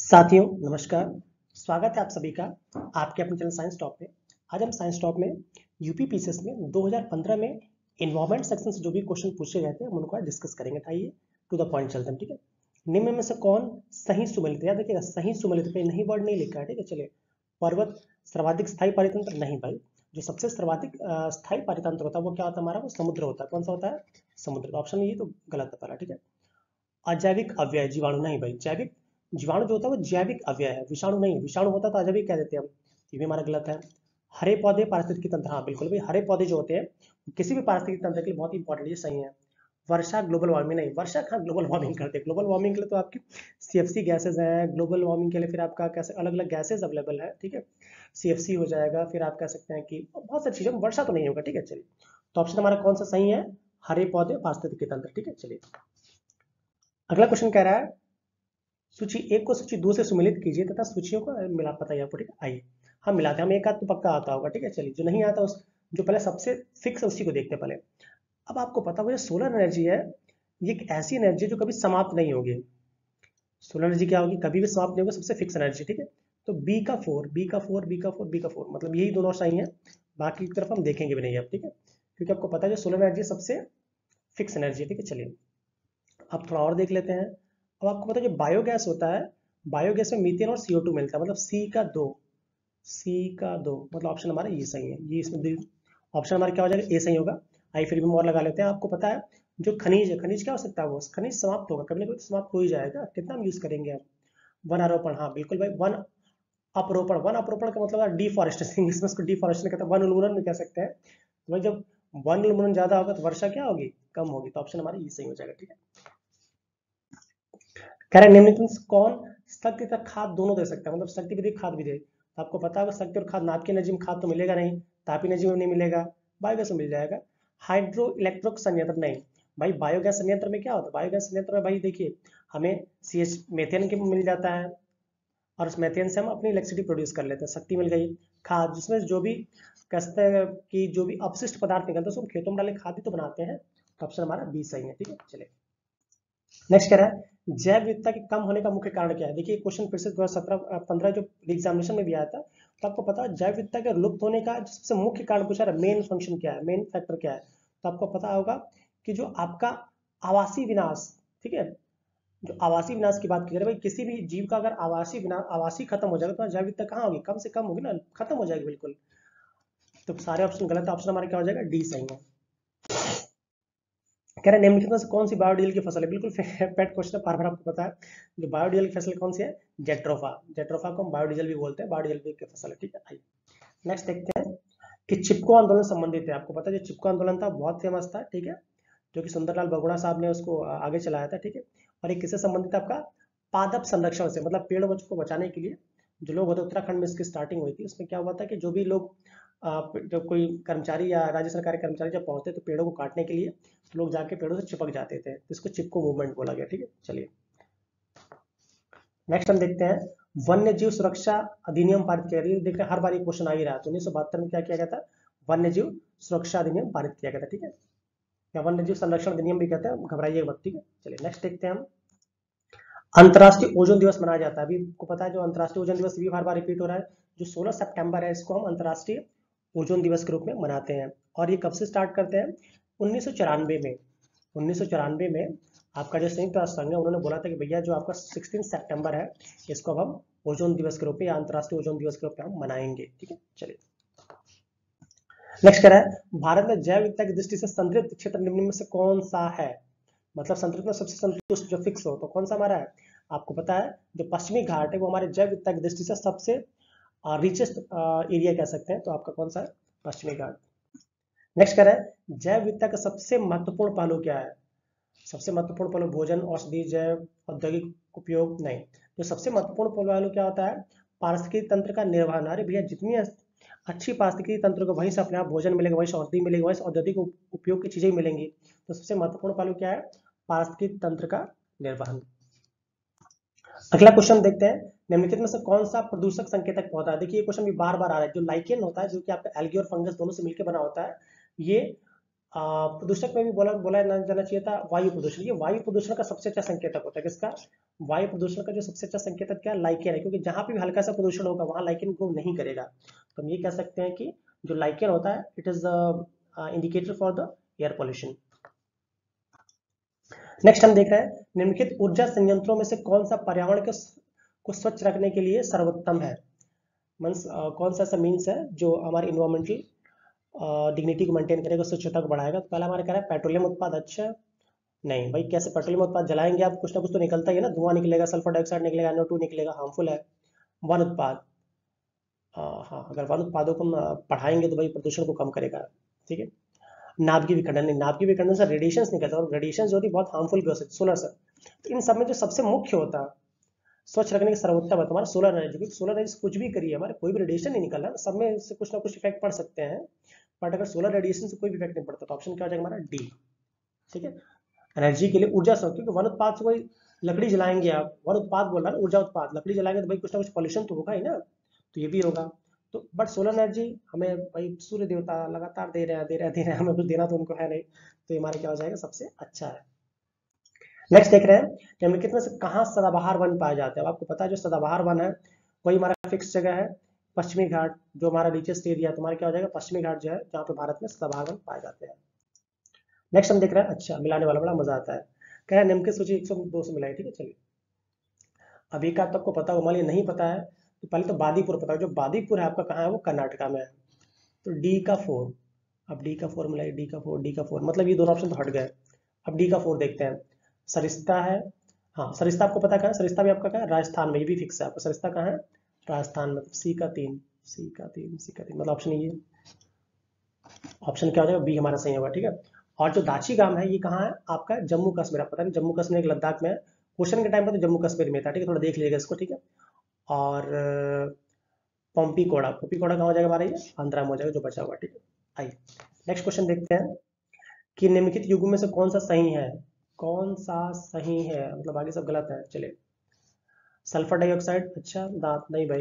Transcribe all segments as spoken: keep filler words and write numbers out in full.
साथियों नमस्कार। स्वागत है आप सभी का आपके अपने चैनल साइंस टॉप में। आज हम साइंस टॉप में यूपी पीसीएस में दो हज़ार पंद्रह में एनवायरमेंट सेक्शन से जो भी क्वेश्चन पूछे गए थे हम उनको आज डिस्कस करेंगे। आइए टू द पॉइंट चलते हैं, ठीक है। निम्न में से कौन सही सुमेलित है? याद रखिएगा, सही सुमेलित पे नहीं वर्ड नहीं लिखा है, ठीक है। चलिए, पर्वत सर्वाधिक स्थायी पारितंत्र नहीं भाई, जो सबसे सर्वाधिक अ, स्थायी पारितंत्र होता है वो क्या होता है हमारा? वो समुद्र होता है। कौन सा होता है? समुद्र। ऑप्शन ये तो गलत है पहला, ठीक है। अजैविक अव्यय जीवाणु नहीं भाई, जैविक जीवाणु जो होता है वो जैविक अव्यय है, विषाणु नहीं। विषाणु होता तो अजैविक कह देते हैं हम, ये भी हमारा गलत है। हरे पौधे पारिस्थितिकी तंत्र, हाँ बिल्कुल भाई, हरे पौधे जो होते हैं किसी भी पारिस्थितिकी तंत्र के लिए बहुत इंपॉर्टेंट, ये सही है। वर्षा ग्लोबल वार्मिंग नहीं, वर्षा कहाँ ग्लोबल वार्मिंग करते हैं? ग्लोबल वार्मिंग के लिए तो आपकी सीएफसी गैसेज हैं, ग्लोबल वार्मिंग के लिए फिर आपका कैसे अलग अलग गैसेज अवेलेबल है, ठीक है। सीएफसी हो जाएगा, फिर आप कह सकते हैं कि बहुत सारी चीजें, वर्षा तो नहीं होगा, ठीक है। चलिए, तो ऑप्शन हमारा कौन सा सही है? हरे पौधे पारिस्थितिकी तंत्र, ठीक है। चलिए, अगला क्वेश्चन कह रहा है सूची एक को सूची दो से सुमेलित कीजिए तथा सूचियों को मिला, बताइए आपको, ठीक है। आइए हम मिलाते हैं, हम एक आध तो पक्का आता होगा, ठीक है। चलिए, जो नहीं आता उस जो पहले सबसे फिक्स है उसी को देखते हैं पहले। अब आपको पता होगा सोलर एनर्जी है, ये एक ऐसी एनर्जी है जो कभी समाप्त नहीं होगी। सोलर एनर्जी क्या होगी? कभी भी समाप्त नहीं होगी, सबसे फिक्स एनर्जी, ठीक है। तो बी का फोर, बी का फोर, बी का फोर, बी का फोर, मतलब यही दोनों सही है, बाकी की तरफ हम देखेंगे भी नहीं अब, ठीक है। क्योंकि आपको पता है जो सोलर एनर्जी सबसे फिक्स एनर्जी है, ठीक है। चलिए, अब थोड़ा और देख लेते हैं। अब आपको पता है जो बायोगैस होता है, बायोगैस में मीथेन और सीओ टू मिलता है, मतलब सी का दो, सी का दो, मतलब ऑप्शन हमारा ये सही है। ये इसमें ऑप्शन हमारा क्या हो जाएगा? ए सही होगा। आइए फिर भी और लगा लेते हैं। आपको पता है जो खनिज है, खनिज क्या हो सकता है? वो खनिज समाप्त होगा, कभी ना कभी समाप्त हो ही जाएगा। कितना हम यूज करेंगे अब? वन आरोपण, हाँ बिल्कुल भाई, वन अपरोपण। वन अपरोपण का मतलब डिफॉरेस्टेशन, इंग्लिश में इसको डिफॉरेस्टेशन कहते हैं, वन उन्मूलन भी कह सकते हैं। तो भाई जब वन उन्मूलन ज्यादा होगा तो वर्षा क्या होगी? कम होगी। तो ऑप्शन हमारा ये सही हो जाएगा, ठीक है। कह रहे निम्नलिखित में से कौन शक्ति तथा खाद दोनों दे सकता है? मतलब शक्ति भी दे खाद भी दे। तो आपको पता होगा शक्ति और खाद, नाप की एनर्जी में खाद तो मिलेगा नहीं, तापी एनर्जी में नहीं मिलेगा, बायोगैस में मिल जाएगा। हाइड्रो इलेक्ट्रिक संयंत्र नहीं भाई, बायोगैस संयंत्र में क्या होता है? बायोगैस संयंत्र में भाई देखिए, हमें सी एच मेथेन के मिल जाता है और उस मेथेन से हम अपनी इलेक्ट्रिसिटी प्रोड्यूस कर लेते हैं, शक्ति मिल गई। खाद जिसमें जो भी कहते हैं कि जो भी अपशिष्ट पदार्थ निकलते हैं उसको खेतों में डाले खाद ही तो बनाते हैं। तो ऑप्शन हमारा बी सही है, ठीक है। चलिए, नेक्स्ट कह रहा है जैव विविधता के कम होने का मुख्य कारण क्या है? देखिए क्वेश्चन फिर से दो हज़ार सत्रह पंद्रह जो एग्जामिनेशन में भी आया था, तो आपको पता है जैव विविधता के लुप्त होने का सबसे मुख्य कारण पूछा रहा है, मेन फंक्शन क्या है, मेन फैक्टर क्या है? तो आपको पता होगा कि जो आपका आवासीय विनाश, ठीक है, जो आवासीय विनाश की बात की जा रही है भाई, किसी भी जीव का अगर आवासीय विनाश, आवासीय खत्म हो जाएगा तो जैव विविधता कहाँ होगी? कम से कम होगी ना, खत्म हो जाएगी बिल्कुल। तो सारे ऑप्शन गलत है, ऑप्शन हमारा क्या हो जाएगा? डी सही है। कह रहे निम्नलिखित में से कौन सी बायोडीजल की फसल है? बिल्कुल पेट क्वेश्चन है, बार बार आपको पता है। जो बायोडीजल की फसल कौन सी है? जेट्रोफा। जेट्रोफा को हम बायोडीजल भी बोलते हैं, बायोडीजल की फसल है, ठीक है। आइए नेक्स्ट देखते हैं कि चिपको आंदोलन संबंधित है। आपको पता है जो चिपको आंदोलन था बहुत फेमस था, ठीक है, जो कि सुंदरलाल बगुड़ा साहब ने उसको आगे चलाया था, ठीक है। और एक किससे संबंधित है? आपका पादप संरक्षण से, मतलब पेड़ को बचाने के लिए जो लोग होते, उत्तराखंड में इसकी स्टार्टिंग हुई थी। उसमें क्या हुआ था कि जो भी लोग जब कोई कर्मचारी या राज्य सरकारी कर्मचारी जब पहुंचते तो पेड़ों को काटने के लिए लोग जाके पेड़ों से चिपक जाते थे, तो इसको चिपको मूवमेंट बोला गया, ठीक है। चलिए नेक्स्ट हम देखते हैं वन्य जीव सुरक्षा अधिनियम पारित किया गया। देखिए हर बार ये क्वेश्चन आ ही रहा है। तो उन्नीस सौ बहत्तर में क्या किया गया था? वन्य जीव सुरक्षा अधिनियम पारित किया गया था, ठीक है, या वन्य जीव संरक्षण अधिनियम भी कहते हैं, घबराइए मत, ठीक है। चलिए नेक्स्ट देखते हैं हम अंतर्राष्ट्रीय ओजोन दिवस मनाया जाता है। अभी आपको पता है जो अंतर्राष्ट्रीय ओजोन दिवस भी बार बार रिपीट हो रहा है, जो सोलह सितंबर है इसको हम अंतर्राष्ट्रीय ओजोन दिवस के रूप में मनाते हैं। और ये कब से स्टार्ट करते हैं? उन्नीस सौ चौरानवे में। उन्नीस सौ चौरानवे में आपका जो संयुक्त राष्ट्र संघ है उन्होंने बोला था कि भैया जो आपका सोलह सितंबर है इसको अब हम ओजोन दिवस के रूप में या अंतर्राष्ट्रीय ओजोन दिवस के रूप में हम मनाएंगे, ठीक है। चलिए नेक्स्ट कह रहा है भारत में जैव विविधता की दृष्टि से संतृप्त क्षेत्र निम्न में से कौन सा है? मतलब संतृप्त में सबसे संतुष्ट जो फिक्स हो तो कौन सा हमारा है? आपको पता है जो पश्चिमी घाट है वो हमारे जैव विविधता की दृष्टि से सबसे रिचेस्ट एरिया कह सकते हैं, तो आपका कौन सा है? पश्चिमी घाट। नेक्स्ट कह रहा है जैव विविधता का सबसे महत्वपूर्ण पहलू क्या है? सबसे महत्वपूर्ण पहलू भोजन, औषधि, जैव औद्योगिक उपयोग नहीं। तो सबसे महत्वपूर्ण पहलू क्या होता है? पारिस्थितिकी तंत्र का निर्वहन। अरे भैया जितनी अच्छी पारिस्थितिकी तंत्र को वहीं से अपने आप भोजन मिलेगा, वहीं से औषधि मिलेगी, वहीं से औद्योगिक उपयोग की चीजें मिलेंगी। तो सबसे महत्वपूर्ण पहलू क्या है? पारिस्थितिकी तंत्र का निर्वहन। अगला क्वेश्चन देखते हैं निम्नलिखित में से कौन सा प्रदूषक संकेतक पौधा है? देखिए ये क्वेश्चन भी बार बार आ रहा है। जो लाइकेन होता है जो कि आपका एल्गी और फंगस दोनों से मिलकर बना होता है, ये प्रदूषक में भी बोला बोला जाना चाहिए था वायु प्रदूषण। ये वायु प्रदूषण का सबसे अच्छा संकेतक होता है, किसका? वायु प्रदूषण का जो सबसे अच्छा संकेतक क्या है, लाइकेन है, क्योंकि जहां पे भी हल्का सा प्रदूषण होगा वहां लाइकेन ग्रो नहीं करेगा। तो हम ये कह सकते हैं कि जो लाइकेन होता है it is indicator for the air pollution. Next हम देख रहे हैं निम्नलिखित ऊर्जा संयंत्रों में से कौन सा पर्यावरण के को स्वच्छ रखने के लिए सर्वोत्तम है। मीन्स कौन सा ऐसा मीन्स है जो हमारे इन्वायरमेंटल डिग्निटी को मेंटेन करेगा, स्वच्छता को बढ़ाएगा। तो पहला हमारा कह रहा है पेट्रोलियम उत्पाद। अच्छा नहीं भाई, कैसे पेट्रोलियम उत्पाद जलाएंगे आप, कुछ ना कुछ तो निकलता ही है ना, धुआं निकलेगा, सल्फर डाइऑक्साइड निकलेगा, एन ओ टू निकलेगा, हार्मफुल है। वन उत्पाद, हाँ अगर वन उत्पादों को हम बढ़ाएंगे तो भाई प्रदूषण को कम करेगा। ठीक है। नाभिकीय विखंडन नहीं, नाभिकीय विखंडन से रेडिएशन निकलता है और रेडिएशन जो होती है बहुत हार्मफुल भी हो सकती है, सोलर से। तो इन सब में जो सबसे मुख्य होता है स्वच्छ रखने के सर्वोत्तम है तुम्हारा सोलर एनर्जी, क्योंकि सोलर एनर्जी कुछ भी करिए हमारे कोई भी रेडिएशन नहीं निकल रहा, सब में से कुछ ना कुछ इफेक्ट पड़ सकते हैं, बट अगर सोलर रेडिएशन से कोई भी इफेक्ट नहीं पड़ता तो ऑप्शन क्या हो जाएगा हमारा डी। ठीक है। एनर्जी के लिए ऊर्जा स्रोत, क्योंकि वन उत्पाद से कोई लकड़ी जलाएंगे आप, वन उत्पाद बोल रहा है ना, ऊर्जा उत्पाद, लकड़ी जलाएंगे तो भाई कुछ ना कुछ पॉल्यूशन तो होगा ही ना, तो ये भी होगा। तो बट सोलर एनर्जी हमें भाई सूर्य देवता लगातार दे रहे हैं दे रहे हैं दे रहे हैं, हमें कुछ देना तो उनको है नहीं, तो ये हमारा क्या हो जाएगा सबसे अच्छा है। नेक्स्ट देख रहे हैं निम्नलिखित में से कहाँ सदाबहार वन पाए जाते हैं। अब आपको पता है जो सदाबहार वन है वही हमारा फिक्स जगह है पश्चिमी घाट, जो हमारा रीचेस्ट एरिया तुम्हारा क्या हो जाएगा पश्चिमी घाट जो है, जहाँ पे भारत में सदाबहार वन पाए जाते हैं। नेक्स्ट हम देख रहे हैं, अच्छा मिलाने वाला बड़ा मजा आता है, कह रहे हैं निम्न की सूची एक सौ दो से मिलाई। ठीक है चलिए, अभी का तो आपको पता होगा, मान लिया नहीं पता है तो पहले तो बादीपुर पता है, जो बादीपुर है आपका कहाँ है वो कर्नाटका में है, तो डी का फोर। अब डी का फोर मिलाइए, डी का फोर, डी का फोर, मतलब ये दोनों ऑप्शन तो हट गए। अब डी का फोर देखते हैं, सरिस्ता है, हाँ सरिस्ता आपको पता कहाँ है, सरिस्ता भी आपका कहाँ है राजस्थान में, ये भी फिक्स है आपका, सरिस्ता कहाँ है राजस्थान में, सी का तीन, सी का तीन, सी का तीन, मतलब ऑप्शन ये ऑप्शन क्या हो जाएगा बी हमारा सही होगा। ठीक है। और जो दाची गांव है ये कहाँ है आपका जम्मू कश्मीर, आप पता नहीं जम्मू कश्मीर एक लद्दाख में है, क्वेश्चन के टाइम पर तो जम्मू कश्मीर में था। ठीक है, थोड़ा देख लीजिएगा इसको। ठीक है। और पंपी कोड़ा, पंपी कोड़ा कहाँ हो जाएगा हमारा ये आंध्रा में हो जाएगा जो बचा हुआ। ठीक है। आइए नेक्स्ट क्वेश्चन देखते हैं कि निम्नलिखित युग्म में से कौन सा सही है, कौन सा सही है, मतलब आगे सब गलत है। चलिए सल्फर डाइऑक्साइड, अच्छा दांत नहीं भाई,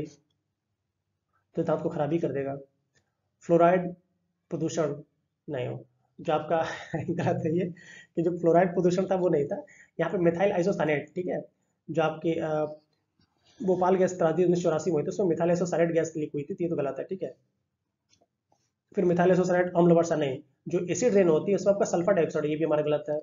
तो दांत को खराबी कर देगा। फ्लोराइड प्रदूषण नहीं हो, जो आपका गलत है ये कि जो फ्लोराइड प्रदूषण था वो नहीं था, यहाँ पे मिथाइल आइसोसानेट। ठीक है, जो आपके अ, भोपाल गैस त्रासदी उन्नीस सौ चौरासी में हुई थी, उसमें मिथाइल आइसोसानेट गैस लीक हुई थी, तो ये तो गलत है। ठीक है। फिर मिथाइल आइसोसानेट अम्ल वर्षा नहीं, जो एसिड रेन होती है उसमें आपका सल्फर डाइऑक्साइड, ये भी हमारा गलत है।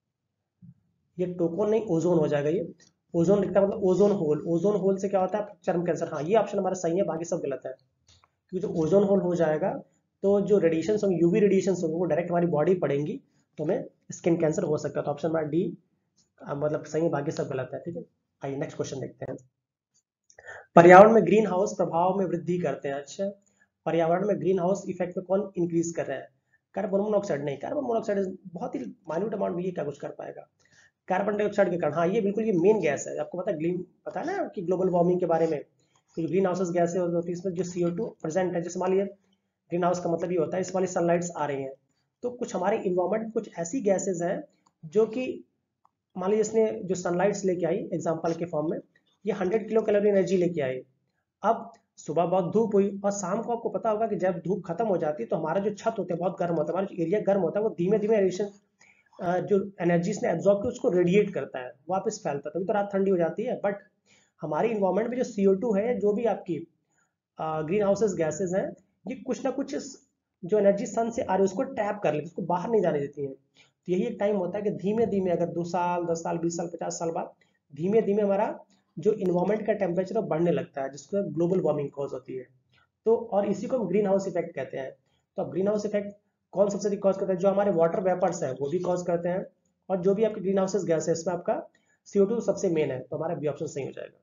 ये टोकोन नहीं ओजोन हो जाएगा, ये ओजोन लिखता है मतलब ओजोन होल, ओजोन होल से क्या होता है चर्म कैंसर, हाँ ये ऑप्शन हमारा सही है, बाकी सब गलत है। क्योंकि जो ओजोन होल हो जाएगा तो जो रेडिएशन होंगे, यूवी रेडिएशन होंगे वो डायरेक्ट हमारी बॉडी पड़ेंगी, तो हमें स्किन कैंसर हो सकता है। तो ऑप्शन हमारा डी मतलब सही है, बाकी सब गलत है। ठीक है। आइए नेक्स्ट क्वेश्चन देखते हैं, पर्यावरण में ग्रीन हाउस प्रभाव में वृद्धि करते हैं। अच्छा पर्यावरण में ग्रीन हाउस इफेक्ट में कौन इंक्रीज कर रहा है, कार्बन मोनोऑक्साइड नहीं, कार्बन मोनोऑक्साइड बहुत ही माइन्यूट अमाउंट में ये क्या कुछ कर पाएगा। कार्बन डाइऑक्साइड के कारण, हाँ ये बिल्कुल ये मेन गैस है, आपको पता है ग्रीन पता है ना कि ग्लोबल वार्मिंग के बारे में, तो ग्रीन हाउसेस गैसें होती है इसमें जो सी ओ टू प्रेजेंट है, जैसे मान लीजिए ग्रीन हाउस का मतलब ये होता है इस वाली सनलाइट्स आ रही हैं, तो कुछ हमारे इन्वायरमेंट में कुछ ऐसी गैसेज हैं जो कि मान लीजिए इसने जो सनलाइट्स लेके आई एग्जाम्पल के फॉर्म में, ये हंड्रेड किलो कैलोरी एनर्जी लेके आई। अब सुबह बहुत धूप हुई और शाम को आपको पता होगा कि जब धूप खत्म हो जाती है तो हमारा जो छत होता है बहुत गर्म होता है, हमारा जो एरिया गर्म होता है वो धीमे धीमे रेडिएशन जो एनर्जी इसने एब्जॉर्ब की उसको रेडिएट करता है, वापस फैलता है, तभी तो रात ठंडी हो जाती है। बट हमारी इन्वायरमेंट में जो सी ओ टू है, जो भी आपकी ग्रीन हाउसेस गैसेज हैं, ये कुछ ना कुछ जो एनर्जी सन से आ रही है उसको ट्रैप कर लेती है, उसको बाहर नहीं जाने देती है। तो यही एक टाइम होता है कि धीमे धीमे अगर दो साल दस साल बीस साल पचास साल बाद धीमे धीमे हमारा जो इन्वायरमेंट का टेम्परेचर बढ़ने लगता है, जिसको ग्लोबल वार्मिंग कॉज होती है। तो और इसी को हम ग्रीन हाउस इफेक्ट कहते हैं। तो अब ग्रीन हाउस इफेक्ट कौन सबसे अधिक कॉज करता है, जो हमारे वाटर वेपर्स है वो भी कॉज करते हैं, और जो भी आपके ग्रीन हाउसेस गैस है इसमें आपका सी ओ टू सबसे मेन है, तो हमारा बी ऑप्शन सही हो जाएगा।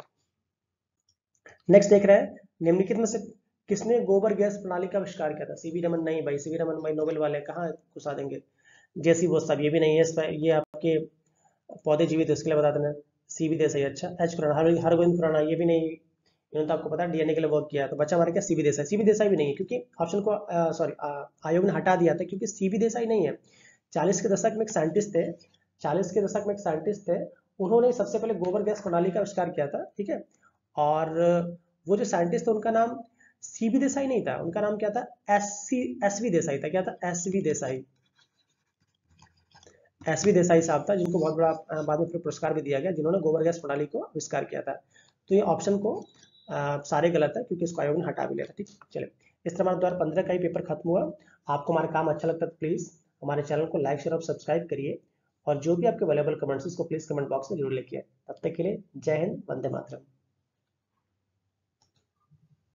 नेक्स्ट देख रहे हैं निम्नलिखित में से किसने गोबर गैस प्रणाली का आविष्कार किया था, सीवी रमन नहीं भाई, सीवी रमन भाई नोबेल वाले कहाँ घुसा देंगे, जैसी वो सब ये भी नहीं है, ये आपके पौधे जीवित है उसके लिए बता देना, सीवी देसाई। अच्छा एच खुराना, हरगोविंद खुराना ये भी नहीं, इन्होंने तो आपको पता है डीएनए के लिए वर्क किया, तो बच्चा हमारे क्या सीवी देसाई, सीवी देसाई भी नहीं है क्योंकि ऑप्शन को सॉरी आयोग ने हटा दिया था क्योंकि सीवी देसाई नहीं है। चालीस के दशक में एक साइंटिस्ट थे, चालीस के दशक में एक साइंटिस्ट थे, उन्होंने सबसे पहले गोबर गैस प्रणाली का आविष्कार किया था। ठीक है। और वो जो साइंटिस्ट थे उनका नाम सीवी देसाई नहीं था, उनका नाम क्या था S C S V Desai था, क्या था S V Desai, S V Desai साहब था, जिनको बहुत बड़ा अ, बाद में फिर पुरस्कार भी दिया गया, जिन्होंने गोबर गैस प्रणाली को आविष्कार किया था। तो ये ऑप्शन को अ, सारे गलत है, क्योंकि इसको आयोग ने हटा भी लिया था। ठीक, चलिए, इस तरह हमारा दो हज़ार पंद्रह का ही पेपर खत्म हुआ। आपको हमारा काम अच्छा लगता है तो प्लीज़ हमारे चैनल को लाइक शेयर और सब्सक्राइब करिए, और जो भी आपके अवेलेबल कमेंट्स उसको प्लीज़ कमेंट बॉक्स में जरूर लिखिए। तब तक के लिए जय हिंद, वंदे मातरम।